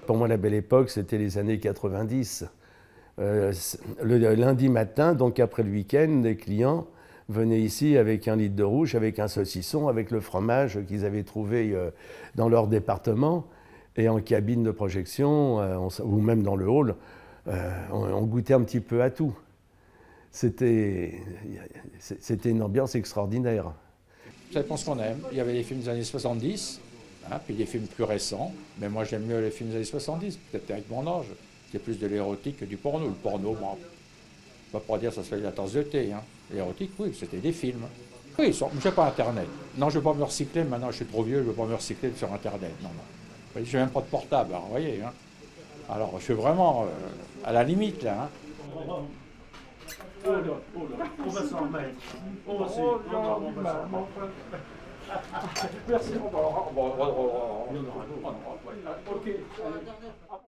Pour moi, la belle époque, c'était les années 90. Le lundi matin, donc après le week-end, les clients venaient ici avec 1 litre de rouge, avec un saucisson, avec le fromage qu'ils avaient trouvé dans leur département. Et en cabine de projection, ou même dans le hall, on goûtait un petit peu à tout. C'était une ambiance extraordinaire. Ça dépend ce qu'on aime. Il y avait les films des années 70, hein, puis des films plus récents. Mais moi, j'aime mieux les films des années 70, peut-être avec mon âge. C'est plus de l'érotique que du porno. Le porno, bon, on va pas dire que ça se fait de la tasse de thé. Hein. L'érotique, oui, c'était des films. Oui, je n'ai pas Internet. Non, je ne veux pas me recycler. Maintenant, je suis trop vieux, je ne veux pas me recycler sur Internet. Non, non. Je n'ai même pas de portable, alors, vous voyez. Hein. Alors, je suis vraiment à la limite, là. Hein. Oh là, on va s'en remettre. On va s'en remettre. Merci. Ok.